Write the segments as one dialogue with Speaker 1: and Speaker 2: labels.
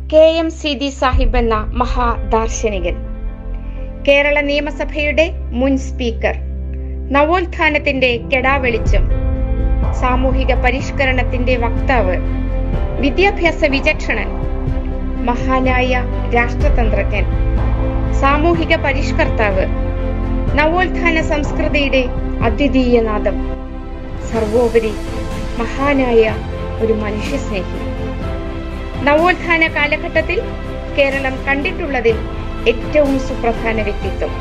Speaker 1: KMCD Sahib എന്ന മഹാദാർശനികൻ, കേരള നിയമസഭയുടെ മുൻ സ്പീക്കർ, നവോത്ഥാനത്തിന്റെ കെടാവെളിച്ചം, സാമൂഹിക പരിഷ്കരണത്തിന്റെ വക്താവ്, വിദ്യാഭ്യാസ വിചക്ഷണൻ, മഹാനായ രാഷ്ട്രതന്ത്രജ്ഞൻ, സാമൂഹിക പരിഷ്കർത്താവ്, നവോത്ഥാന സംസ്കൃതിയുടെ അദ്വിതീയ നാദം, സർവോപരി മഹാനായ ഒരു മനുഷ്യസ്നേഹി. നവോത്ഥാന കാലഘട്ടത്തിൽ കേരളം കണ്ടിട്ടുള്ളതിൽ ഏറ്റവും സുപ്രധാന വ്യക്തിത്വം.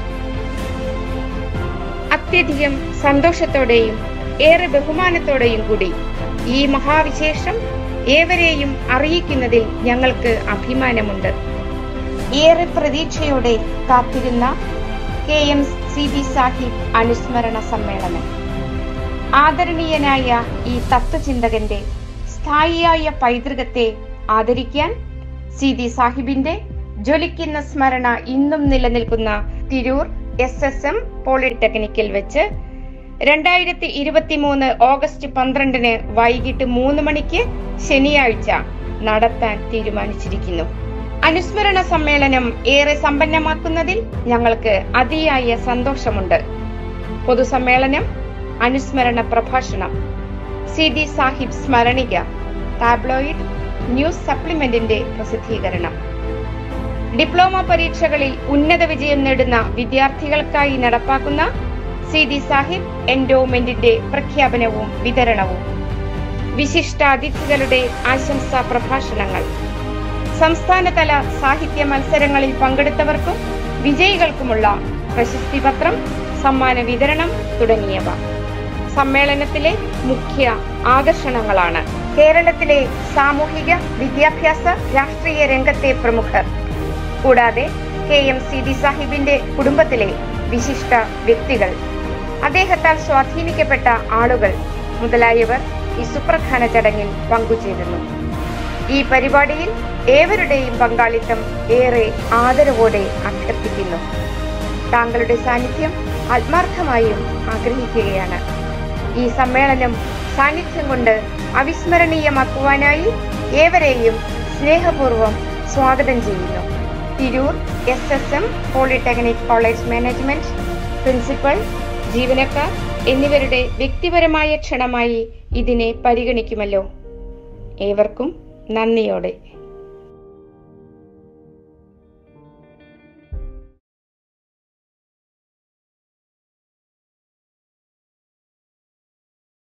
Speaker 1: അത്യധികം സന്തോഷത്തോടെയും ഏറെ ബഹുമാനത്തോടെയും കൂടി ഈ മഹാവിശേഷം ഏവരെയും അറിയിക്കുന്നതിൽ ഞങ്ങൾക്ക് അഭിമാനമുണ്ട്. ഏറെ പ്രതീക്ഷയോടെ കാത്തിരുന്ന KMCD സാഹിബ് അനുസ്മരണ സമ്മേളനം. ആദരണീയനായ ഈ തത്വചിന്തകന്റെ സ്ഥായിയായ പൈതൃകത്തെ ആദരിക്കാൻ CD സാഹിബിന്റെ ജ്വലിക്കുന്ന സ്മരണ ഇന്നും നിലനിൽക്കുന്ന തിരൂർ SSM പോളിടെക്നിക്കിൽ വെച്ച് 2023 ഓഗസ്റ്റ് 12 വൈകിട്ട് 3 മണിക്ക് ശനിയാഴ്ച നടത്താൻ തീരുമാനിച്ചിരിക്കുന്നു. അനുസ്മരണ സമ്മേളനം ഏറെ സമ്പന്നമാക്കുന്നതിൽ ഞങ്ങൾക്ക് അതിയായ സന്തോഷമുണ്ട്. പൊതുസമ്മേളനം, അനുസ്മരണ പ്രഭാഷണം, CD സാഹിബ് സ്മരണിക, ടാബ്ലോയിഡ്, ന്യൂസ് സപ്ലിമെന്റിന്റെ പ്രസിദ്ധീകരണം, ഡിപ്ലോമ പരീക്ഷകളിൽ ഉന്നത വിജയം നേടുന്ന വിദ്യാർത്ഥികൾക്കായി നടപ്പാക്കുന്ന CD സാഹിബ് എൻഡോമെന്റിന്റെ പ്രഖ്യാപനവും വിതരണവും, വിശിഷ്ടാതിഥികളുടെ ആശംസാ പ്രഭാഷണങ്ങൾ, സംസ്ഥാനതല സാഹിത്യ മത്സരങ്ങളിൽ പങ്കെടുത്തവർക്കും വിജയികൾക്കുമുള്ള പ്രശസ്തി പത്രം, സമ്മാന വിതരണം തുടങ്ങിയവ സമ്മേളനത്തിലെ മുഖ്യ ആകർഷണങ്ങളാണ്. കേരളത്തിലെ സാമൂഹിക, വിദ്യാഭ്യാസ, രാഷ്ട്രീയ രംഗത്തെ പ്രമുഖർ, കൂടാതെ KMCD സാഹിബിന്റെ കുടുംബത്തിലെ വിശിഷ്ട വ്യക്തികൾ, അദ്ദേഹത്താൽ സ്വാധീനിക്കപ്പെട്ട ആളുകൾ മുതലായവർ ഈ സുപ്രധാന ചടങ്ങിൽ പങ്കുചേരുന്നു. ഈ പരിപാടിയിൽ ഏവരുടെയും പങ്കാളിത്തം ഏറെ ആദരവോടെ അഭ്യർത്ഥിക്കുന്നു. താങ്കളുടെ സാന്നിധ്യം ആത്മാർത്ഥമായും ആഗ്രഹിക്കുകയാണ്. ഈ സമ്മേളനം സാന്നിധ്യം കൊണ്ട് അവിസ്മരണീയമാക്കുവാനായി ഏവരെയും സ്നേഹപൂർവ്വം സ്വാഗതം ചെയ്യുന്നു. Tirur SSM polytechnic college management, principal, ജീവനക്കാർ എന്നിവരുടെ വ്യക്തിപരമായ ക്ഷണമായി ഇതിനെ പരിഗണിക്കുമല്ലോ. ഏവർക്കും നന്ദിയോടെ